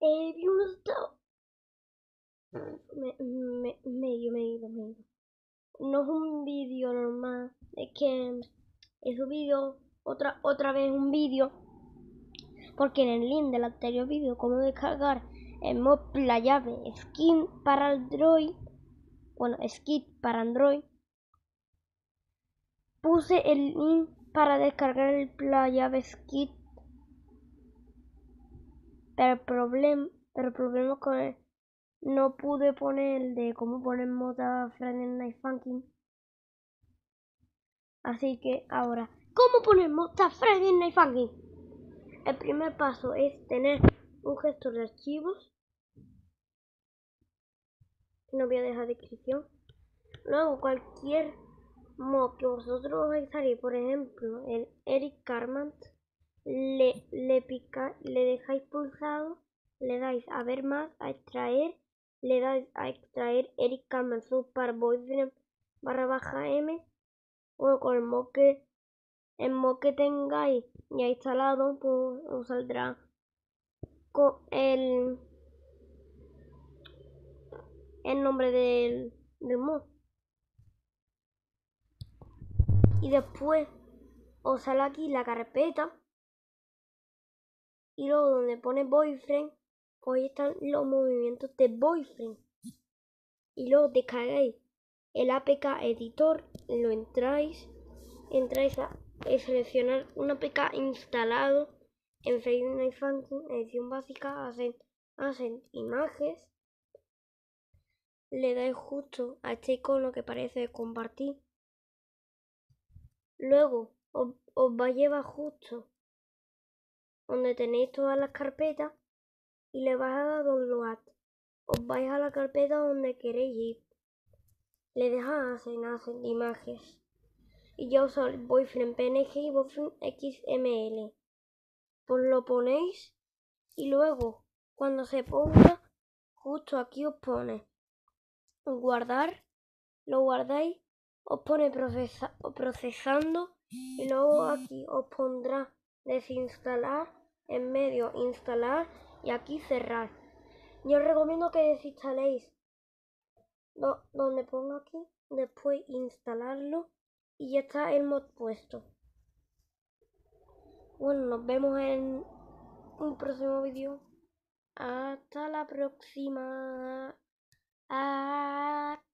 Bienvenido. Medio. No es un vídeo normal, es que he subido otra vez un vídeo porque en el link del anterior vídeo, cómo descargar el mod la llave skin para Android, bueno, skit para Android, puse el link para descargar la llave skit, pero el problema con él, no pude poner el de cómo poner moda Friday Night Funkin'. Así que ahora, ¿cómo poner moda Friday Night Funkin'? El primer paso es tener un gestor de archivos. No voy a dejar descripción. Luego cualquier mod que vosotros usaréis, por ejemplo el Eric Carman, le dejáis pulsado, le dais a ver más, a extraer, le dais a extraer Eric Carman Super Boyfriend /m, o con el mod que tengáis ya instalado, pues os saldrá con el nombre del mod. Y después os sale aquí la carpeta. Y luego donde pone Boyfriend, pues ahí están los movimientos de Boyfriend. Y luego descargáis el APK Editor, lo entráis a seleccionar un APK instalado en Friday Night Funkin', edición básica, hacen imágenes, le dais justo a este icono que parece compartir, luego os va a llevar justo donde tenéis todas las carpetas y le vais a dar download. Os vais a la carpeta donde queréis ir, le dejáis hacen imágenes y ya os sale Boyfriend PNG y Boyfriend XML. Pues lo ponéis y luego cuando se ponga, justo aquí os pone guardar, lo guardáis, os pone procesando y luego aquí os pondrá desinstalar, en medio instalar y aquí cerrar. Yo os recomiendo que desinstaléis donde pongo aquí, después instalarlo y ya está el mod puesto. Bueno, nos vemos en un próximo vídeo. Hasta la próxima.